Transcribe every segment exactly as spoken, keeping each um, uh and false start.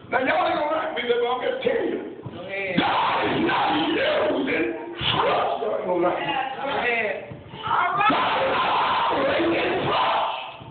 Now, y'all ain't gonna like me, but I'm gonna tell you. God is not using trust. Y'all ain't gonna like me. God is not operating in trust.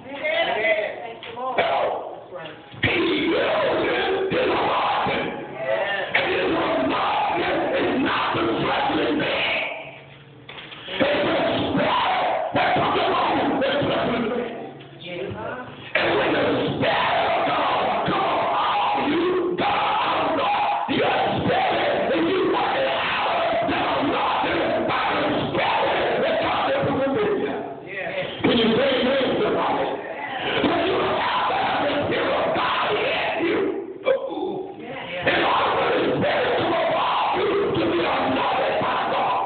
No. He uses his heart. And his heart is not the fleshly man. It's the spirit that comes along with the fleshly man. And when the spirit of God comes on you, God, God, you spirit, and you work it out. Now, not by the spirit that comes from within you. Can you say amen to somebody? When you have the spirit of God in you, oh, in order for the spirit to allow you to be anointed by God.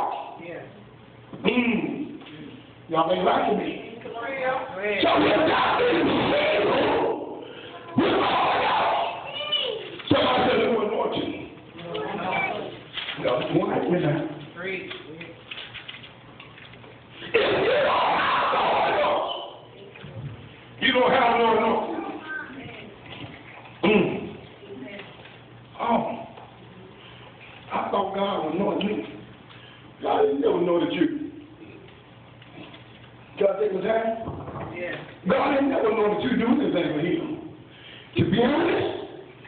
Mm. Y'all ain't liking me. So we're not being faithful. We're calling out. Somebody said, who anoint you? No, why? We're not. If you don't have the Holy Ghost, you don't have no anointing. Mm. Oh, I thought God would anoint me. God didn't never know the truth. God take my time? Yeah. God ain't never know that you do anything for him. To be honest,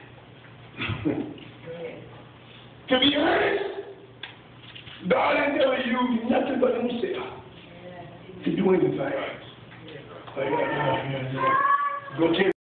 to be honest, God ain't never used nothing but himself to do anything. Go tell